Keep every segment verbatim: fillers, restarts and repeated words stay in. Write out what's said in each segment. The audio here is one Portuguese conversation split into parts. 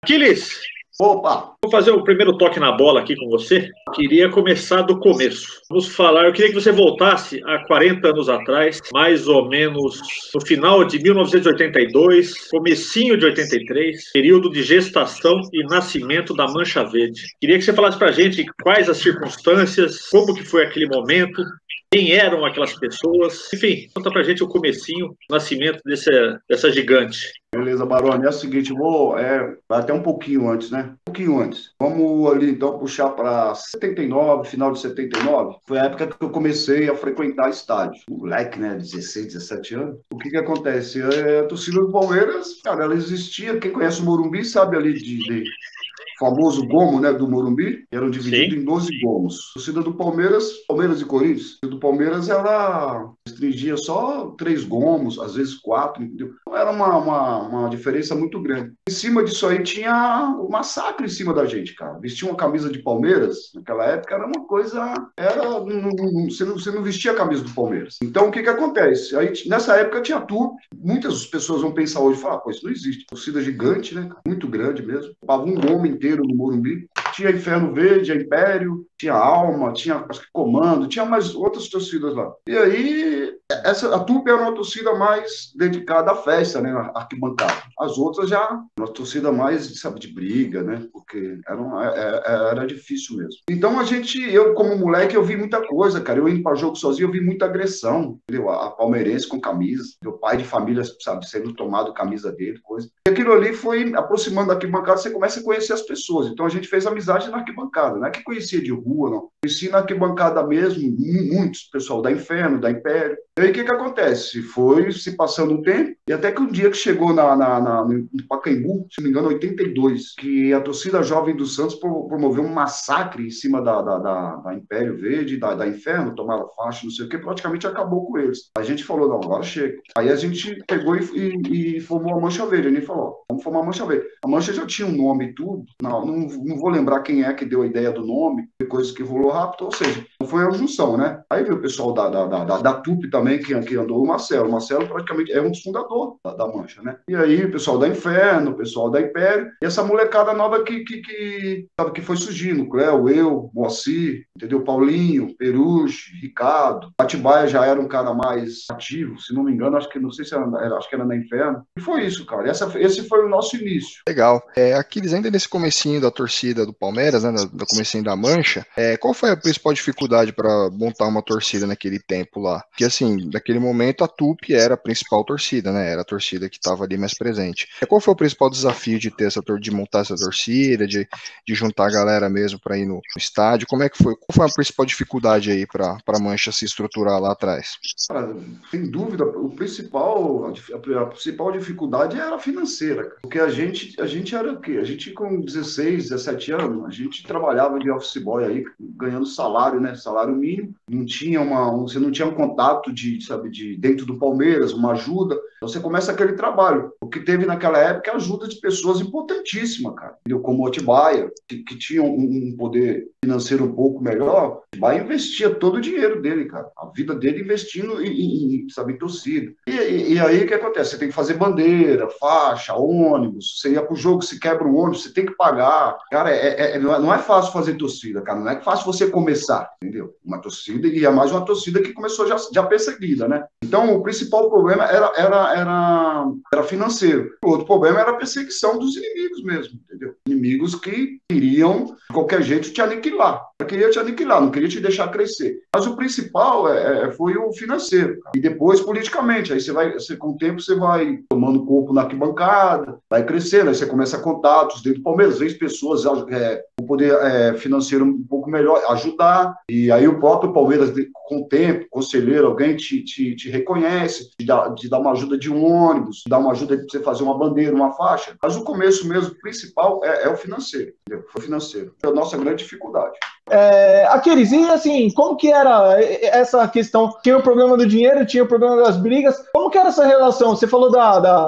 Aquiles, Opa! vou fazer o primeiro toque na bola aqui com você. Queria começar do começo. Vamos falar, eu queria que você voltasse a quarenta anos atrás, mais ou menos no final de mil novecentos e oitenta e dois, comecinho de oitenta e três, período de gestação e nascimento da Mancha Verde. Queria que você falasse pra gente quais as circunstâncias, como que foi aquele momento, quem eram aquelas pessoas. Enfim, conta pra gente o comecinho, o nascimento desse, dessa gigante. Beleza, Baroni. É o seguinte, vou é, até um pouquinho antes, né? Um pouquinho antes. Vamos ali, então, puxar para setenta e nove, final de setenta e nove. Foi a época que eu comecei a frequentar estádio. Moleque, né? dezesseis, dezessete anos. O que que acontece? É, a torcida do Palmeiras, cara, ela existia. Quem conhece o Morumbi sabe ali de... de... famoso gomo, né, do Morumbi, eram divididos Sim. em doze gomos. A torcida do Palmeiras, Palmeiras e Corinthians, a torcida do Palmeiras, ela restringia só três gomos, às vezes quatro, entendeu? Então era uma, uma, uma diferença muito grande. Em cima disso aí tinha o massacre em cima da gente, cara. Vestir uma camisa de Palmeiras, naquela época, era uma coisa... Era, não, não, você, não, você não vestia a camisa do Palmeiras. Então, o que que acontece? Aí, nessa época tinha tudo. Muitas pessoas vão pensar hoje, falar, pô, isso não existe. Torcida gigante, né? Muito grande mesmo. Tava um gomo inteiro no Morumbi. Tinha Inferno Verde, a Império, tinha Alma, tinha acho que Comando, tinha mais outras torcidas lá. E aí, essa, a Tupi era uma torcida mais dedicada à festa, né, à arquibancada. As outras já, uma torcida mais, sabe, de briga, né, porque era, uma, era, era difícil mesmo. Então a gente, eu como moleque, eu vi muita coisa, cara. Eu indo para jogo sozinho, eu vi muita agressão, entendeu? A palmeirense com camisa, meu pai de família, sabe, sendo tomado camisa dele, coisa. E aquilo ali foi aproximando da arquibancada, você começa a conhecer as pessoas. Então a gente fez amizade na arquibancada, não é que conhecia de rua, não. Conheci na arquibancada mesmo, muitos, pessoal da Inferno, da Império. E aí o que que acontece? Foi se passando um tempo, e até que um dia que chegou na, na, na, no Pacaembu, se não me engano, oitenta e dois, que a torcida jovem do Santos promoveu um massacre em cima da, da, da, da Império Verde, da, da Inferno, tomaram faixa, não sei o que, praticamente acabou com eles. A gente falou, não, agora chega. Aí a gente pegou e, e, e formou a Mancha Verde. A gente falou, vamos formar a Mancha Verde. A Mancha já tinha um nome e tudo, não, não, não vou lembrar quem é que deu a ideia do nome, foi coisa que rolou rápido, ou seja, foi a junção, né? Aí veio o pessoal da, da, da, da, da Tupi também, que, que andou, o Marcelo. O Marcelo praticamente é um dos fundadores da, da Mancha, né? E aí o pessoal da Inferno, o pessoal da Império, e essa molecada nova que, que, que, sabe, que foi surgindo, Cléo, eu, Moacir, entendeu? Paulinho, Peruche, Ricardo, Atibaia já era um cara mais ativo, se não me engano, acho que não sei se era, era acho que era na Inferno. E foi isso, cara. Essa, esse foi o nosso início. Legal. É, Aquiles, ainda nesse comecinho da torcida do Palmeiras, né, no comecinho da Mancha, é, qual foi a principal dificuldade para montar uma torcida naquele tempo lá? Porque, assim, naquele momento a Tupi era a principal torcida, né? Era a torcida que estava ali mais presente. E qual foi o principal desafio de ter essa de montar essa torcida, de, de juntar a galera mesmo para ir no estádio? Como é que foi? Qual foi a principal dificuldade aí para a Mancha se estruturar lá atrás? Cara, sem dúvida, o principal, a, a principal dificuldade era financeira, cara. Porque a gente, a gente era o quê? A gente com dezesseis, dezessete anos, a gente trabalhava de office boy aí, ganhando salário, né? Salário mínimo, não tinha uma, um, você não tinha um contato de, sabe, de dentro do Palmeiras, uma ajuda. Então você começa aquele trabalho. O que teve naquela época é ajuda de pessoas importantíssimas, cara. Entendeu? Como o Atibaia, que, que tinha um, um poder financeiro um pouco melhor, o Atibaia investia todo o dinheiro dele, cara. A vida dele investindo em, em, em sabe, em torcida. E, e, e aí o que acontece? Você tem que fazer bandeira, faixa, ônibus. Você ia pro jogo, se quebra o ônibus, você tem que pagar. Cara, é, é, não é fácil fazer torcida, cara. Não é fácil você começar, entendeu? Uma torcida, e é mais uma torcida que começou já, já perseguida, né? Então, o principal problema era, era, era, era financeiro. O outro problema era a perseguição dos inimigos mesmo, entendeu? Inimigos que queriam, de qualquer jeito, te aniquilar. Queria te aniquilar, não queria te deixar crescer. Mas o principal é, foi o financeiro. Cara. E depois, politicamente. Aí você vai, você, com o tempo, você vai tomando corpo na arquibancada, vai crescendo, aí você começa a contatos dentro do Palmeiras, às vezes pessoas é, com poder é, financeiro um pouco melhor, ajudar. E aí o próprio Palmeiras, com o tempo, conselheiro, alguém te, te, te reconhece, te dá, te dá uma ajuda de um ônibus, te dá uma ajuda de você fazer uma bandeira, uma faixa. Mas o começo mesmo, o principal, é, é o financeiro. Entendeu? Foi o financeiro. É a nossa grande dificuldade. É, Aquiles, e assim, como que era essa questão? Tinha o problema do dinheiro, tinha o problema das brigas. Como que era essa relação? Você falou da, da,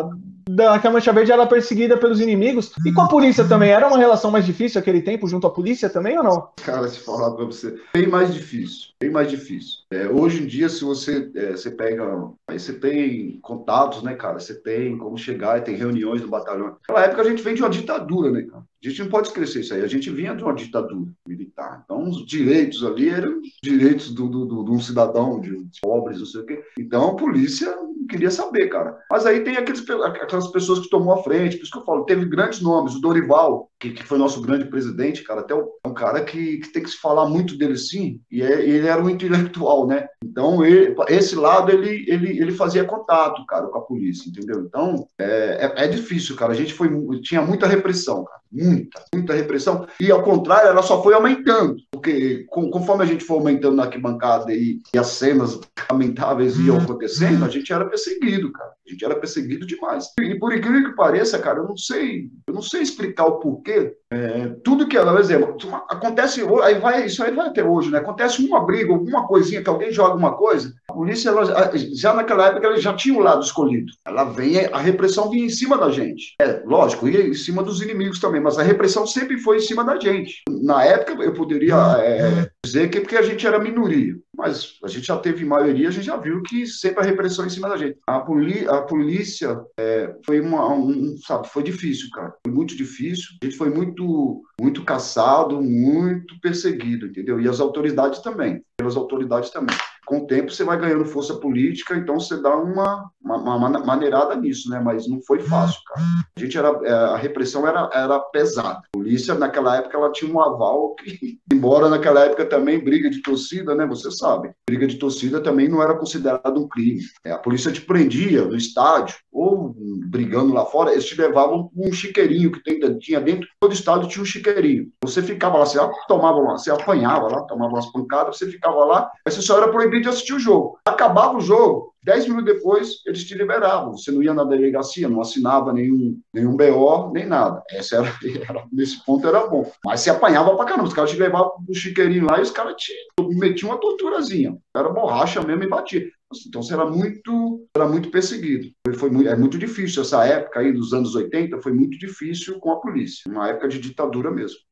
da, que a Mancha Verde era perseguida pelos inimigos. E com a polícia também, era uma relação mais difícil aquele tempo, junto à polícia também ou não? Cara, se falar pra você, bem mais difícil, bem mais difícil. É, hoje em dia, se você, é, você pega, aí você tem contatos, né, cara? Você tem como chegar, tem reuniões no batalhão. Naquela época a gente vem de uma ditadura, né, cara? A gente não pode esquecer isso aí. A gente vinha de uma ditadura militar. Então, os direitos ali eram direitos do, do, do, de um cidadão, de, de pobres, não sei o quê. Então, a polícia não queria saber, cara. Mas aí tem aqueles, aquelas pessoas que tomou a frente. Por isso que eu falo, teve grandes nomes. O Dorival, que, que foi nosso grande presidente, cara. Até o, é um cara que, que tem que se falar muito dele, sim. E é, ele era um intelectual, né? Então, ele, esse lado, ele, ele, ele fazia contato, cara, com a polícia, entendeu? Então, é, é, é difícil, cara. A gente foi, tinha muita repressão, cara. Muita, muita repressão. E, ao contrário, ela só foi aumentando. Porque, com, conforme a gente foi aumentando na arquibancada e, e as cenas lamentáveis iam acontecendo, a gente era perseguido, cara. A gente era perseguido demais. E, por incrível que pareça, cara, eu não sei, eu não sei explicar o porquê. É, tudo que, por exemplo, acontece, aí vai, isso aí vai até hoje, né? Acontece uma briga, alguma coisinha, que alguém joga uma coisa, a polícia, ela, já naquela época, ela já tinha o lado escolhido. Ela vem, a repressão vinha em cima da gente. É, lógico, ia em cima dos inimigos também, mas a repressão sempre foi em cima da gente. Na época, eu poderia é, dizer que é porque a gente era minoria, mas a gente já teve maioria, a gente já viu que sempre a repressão em cima da gente. A, poli, a polícia é, foi uma, um, sabe, foi difícil, cara. Foi muito difícil. A gente foi muito, muito caçado, muito perseguido, entendeu? E as autoridades também, pelas autoridades também. Com o tempo você vai ganhando força política, então você dá uma, uma, uma maneirada nisso, né? Mas não foi fácil, cara. A gente era, a repressão era, era pesada. A polícia, naquela época, ela tinha um aval que, embora naquela época também briga de torcida, né? Você sabe, briga de torcida também não era considerado um crime. É, a polícia te prendia no estádio, ou brigando lá fora, eles te levavam um chiqueirinho que tem, tinha dentro, todo estádio tinha um chiqueirinho. Você ficava lá, você tomava lá, você apanhava lá, tomava umas pancadas, você ficava lá, mas você só era proibido de assistir o jogo. Acabava o jogo, dez minutos depois, eles te liberavam. Você não ia na delegacia, não assinava nenhum, nenhum B O, nem nada. Essa era, era, nesse ponto era bom. Mas você apanhava pra caramba. Os caras te levavam pro chiqueirinho lá e os caras te metiam uma torturazinha. Era borracha mesmo e batia. Então você era muito, era muito perseguido. Foi, foi muito, é muito difícil. Essa época aí dos anos oitenta foi muito difícil com a polícia. Uma época de ditadura mesmo.